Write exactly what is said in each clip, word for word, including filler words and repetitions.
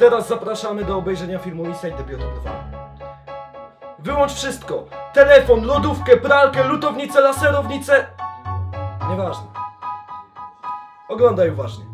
Teraz zapraszamy do obejrzenia filmu Inside the Bioto dwa. Wyłącz wszystko! Telefon, lodówkę, pralkę, lutownicę, laserownicę... Nieważne. Oglądaj uważnie.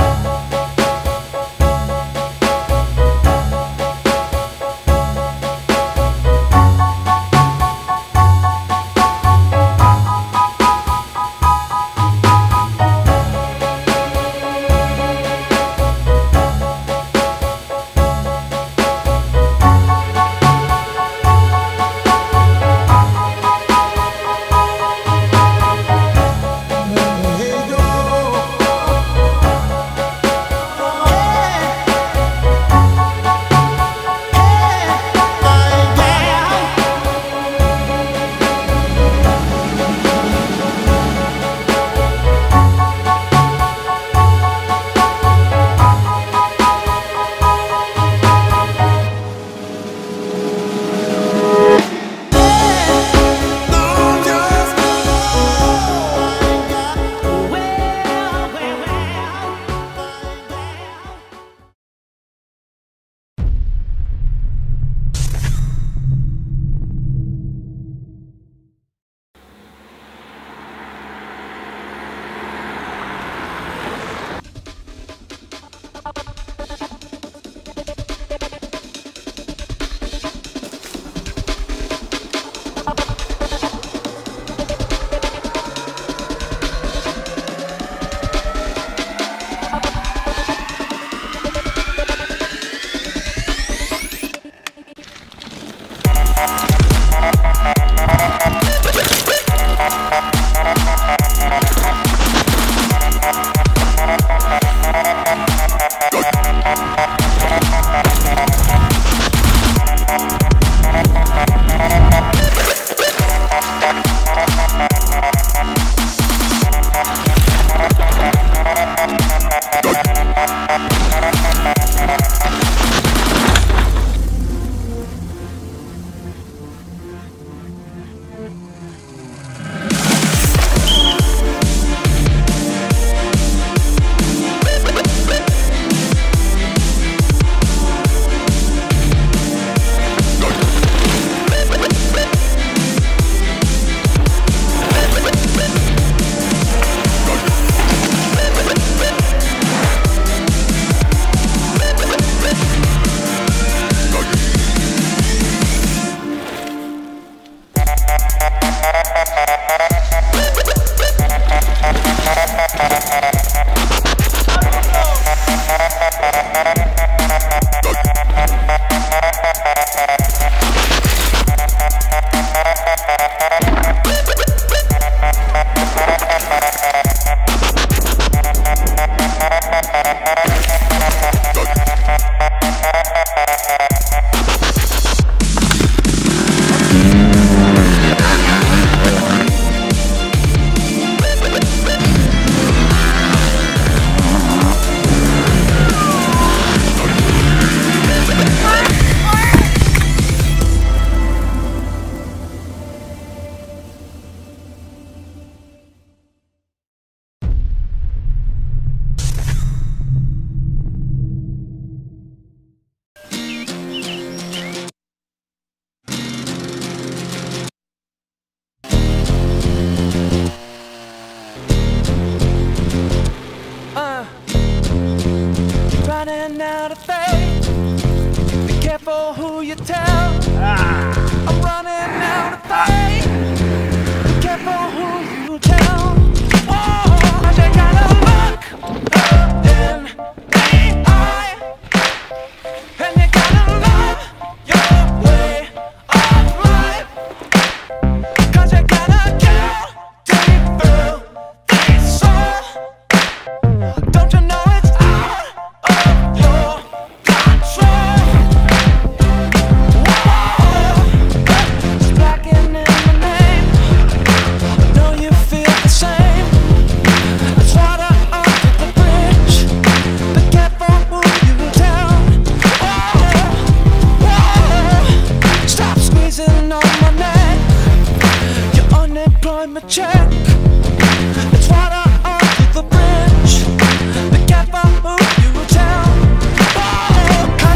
Running out of faith. Be careful who you tell. Ah. I'm running out of faith. Be careful who you tell. Oh, I just gotta look in the eye, and you gotta love your way of life. 'Cause you gotta kill till you feel the soul. Don't you know it's out of your control? Whoa, it's blacking in my name. I know you feel the same. It's water under the bridge. Be careful who you tell. Whoa, whoa, stop squeezing on my neck. Your unemployment check. It's water under the bridge. Be careful who you tell. Oh,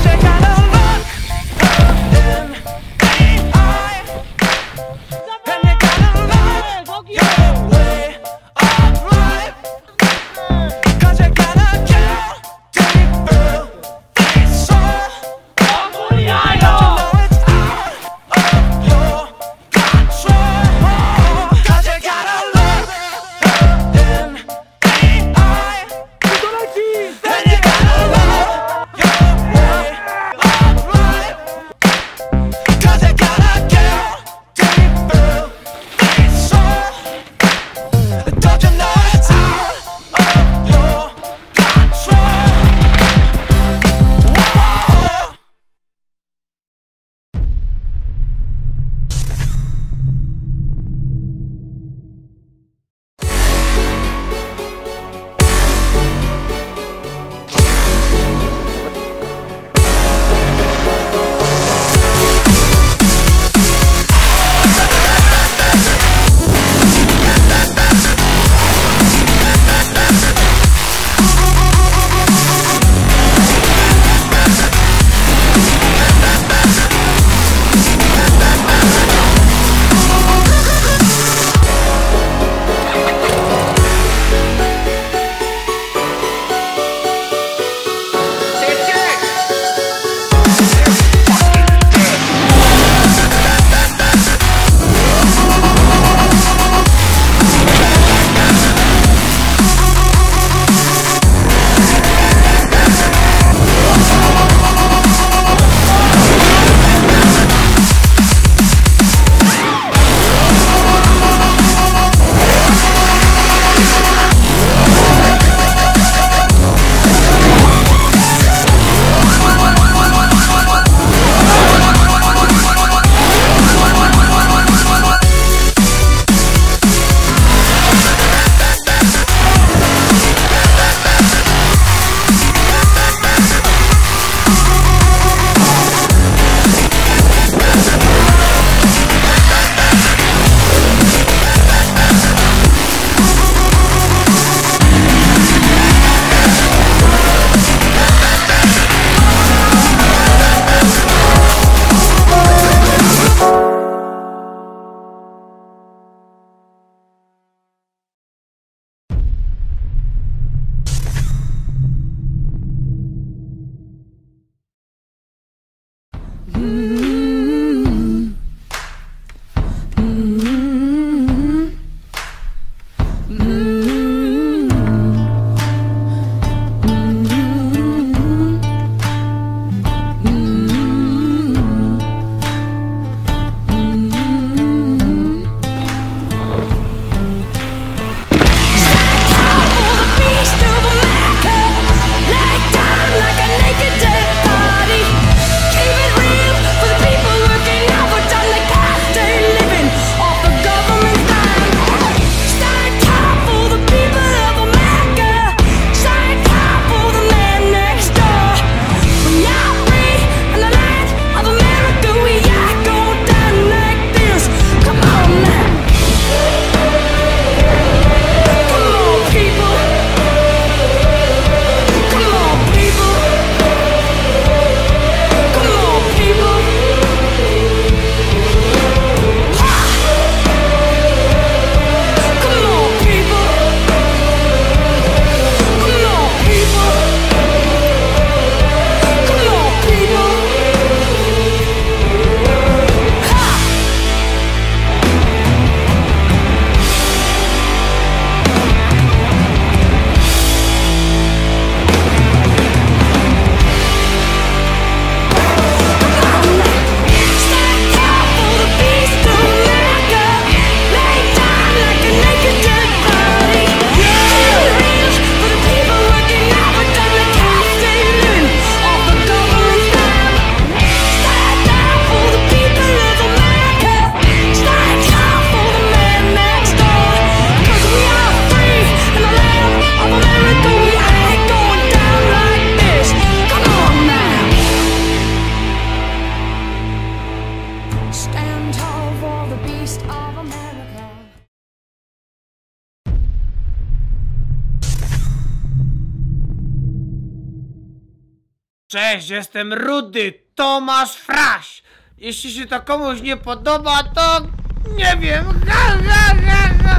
Cześć, jestem Rudy Tomasz Fraś. Jeśli się to komuś nie podoba, to nie wiem. Ha, ha, ha, ha.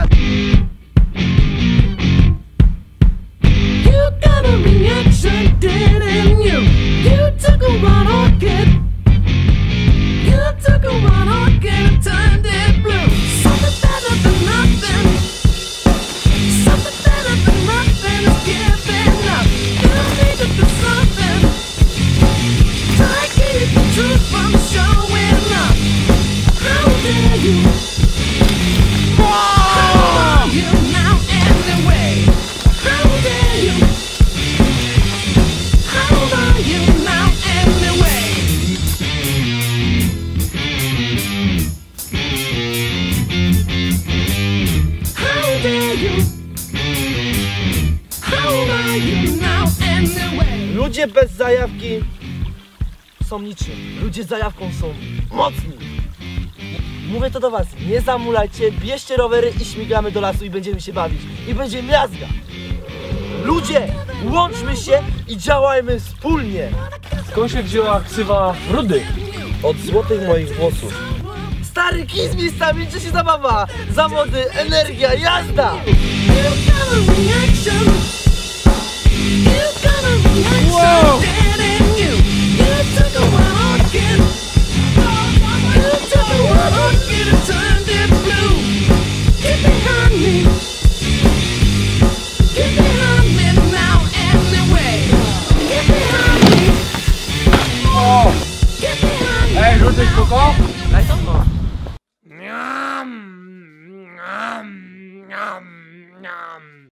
You got a reaction, didn't you? You took a one orchid. You took a one orchid and turned it blue. Something better than nothing. Something better than nothing is giving up. You need to do something to keep the truth from showing up. How dare you? How are you now anyway? How dare you? How are you now anyway? How dare you? How are you now anyway? Ludzie bez zajawki są niczym. Ludzie z zajawką są mocni. Mówię to do was, nie zamulajcie, bierzcie rowery i śmigamy do lasu i będziemy się bawić. I będzie miazga. Ludzie, łączmy się i działajmy wspólnie. Skąd się wzięła ksywa Rudy? Od złotych moich włosów. Stary kij z miejscami, liczy się zabawa. Zawody, energia, jazda! You got a reaction. You got a reaction, Wow. didn't you? You took a one orchid. You took a one orchid and turned it blue. Get behind me. Get behind me now anyway. Get behind me. O! Get behind me. Ej, Rudy, spoko? Daj to no. Niam, niam, niam, niam.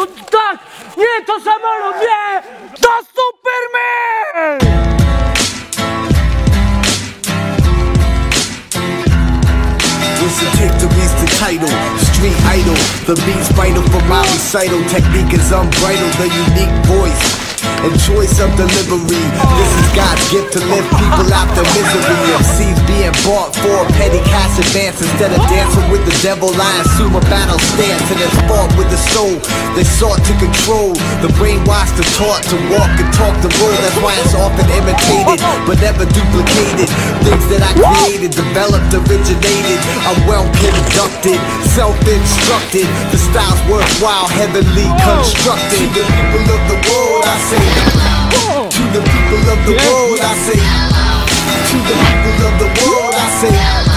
to tak! Nie, to samolot, nie! To Superman! Victory's the title, street idol. The beat's vital for my recital. Technique is unbridled, the unique voice and choice of delivery. This is God's gift to lift people out their misery. M Cs being bought for petty cash advance. Instead of dancing with the devil, I assume a battle stance. And it's fought with the soul they sought to control. The brainwashed are taught to walk and talk the road. That's why it's often imitated, but never duplicated. Things that I created, developed, originated, are well conducted, self-instructed. The style's worthwhile, heavily constructed. The people of the world, I say. To the people of the world, I say. To the people of the world, I say.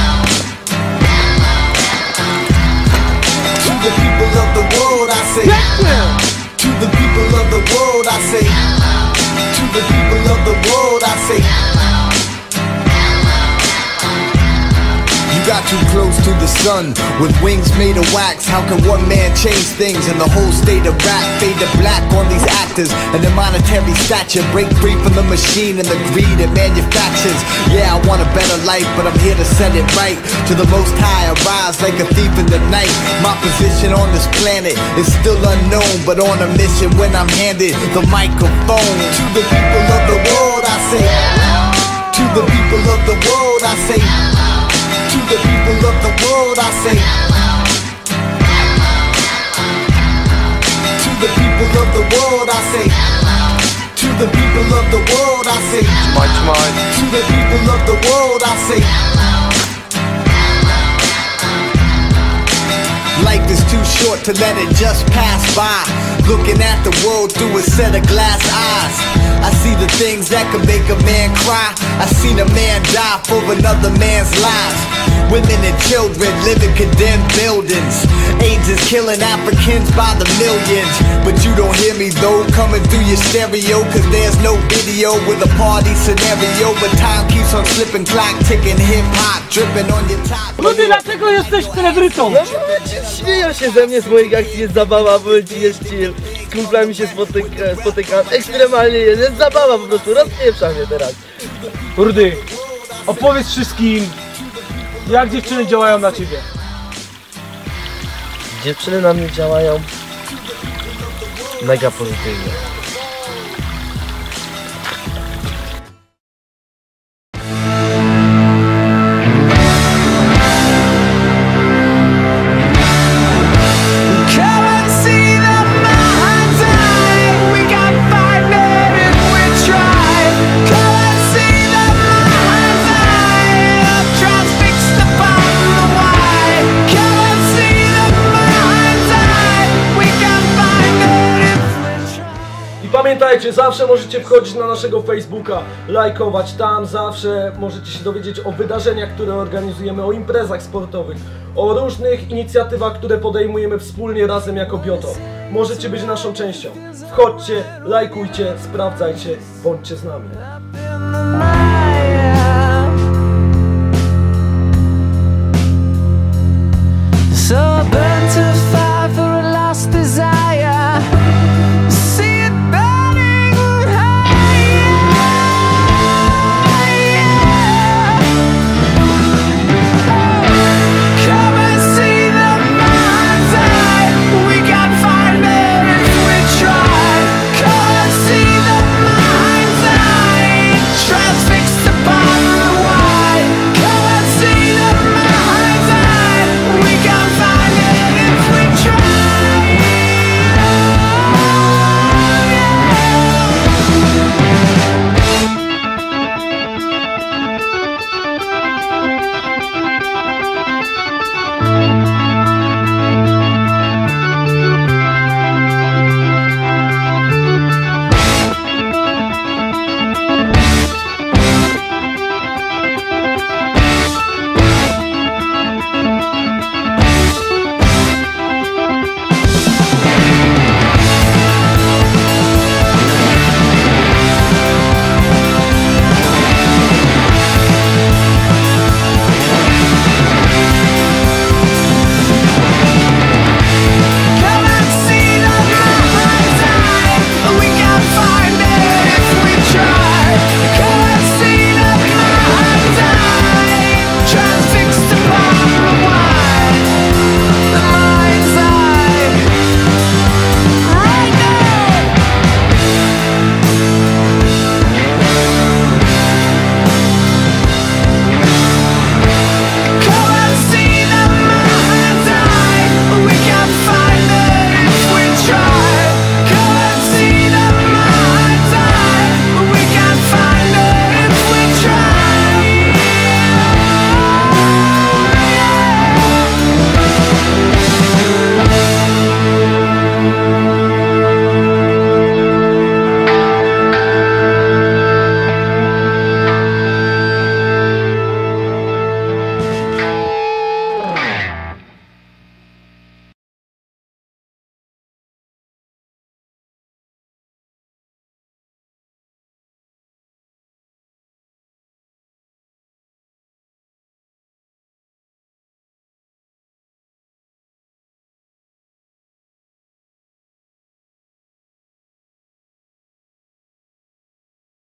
To the people of the world, I say. To the people of the world, I say. To the people of the world, I say. You got too close to the sun with wings made of wax. How can one man change things and the whole state of rap fade to black on these actors and their monetary stature? Break free from the machine and the greed it manufactures. Yeah, I want a better life, but I'm here to set it right. To the most high, I rise like a thief in the night. My position on this planet is still unknown, but on a mission when I'm handed the microphone. To the people of the world, I say. To the people of the world, I say. To the people of the world, I say. To the people of the world, I say. To the people of the world, I say. To the people of the world, I say. Life is too short to let it just pass by. Looking at the world through a set of glass eyes. I see the things that could make a man cry. I seen a man die for another man's lives. Women and children live in condemned buildings. AIDS is killing Africans by the millions. But you don't hear me though, coming through your stereo. Cause there's no video with a party scenario. But time keeps on slipping, clock ticking, hip hop dripping on your top. Ludy, dlaczego jesteś celebrytą? No bo ci śmieją się ze mnie, z moich akcji, jest zabawa, bo jest chill. Z kumplami się spotyka, spotykam, ekstremalnie jest, jest zabawa po prostu, rozpieprza mnie teraz. Rudy, opowiedz wszystkim, jak dziewczyny działają na ciebie. Dziewczyny na mnie działają mega pozytywnie. Pamiętajcie, zawsze możecie wchodzić na naszego Facebooka, lajkować tam, zawsze możecie się dowiedzieć o wydarzeniach, które organizujemy, o imprezach sportowych, o różnych inicjatywach, które podejmujemy wspólnie razem jako Bioto. Możecie być naszą częścią. Wchodźcie, lajkujcie, sprawdzajcie, bądźcie z nami.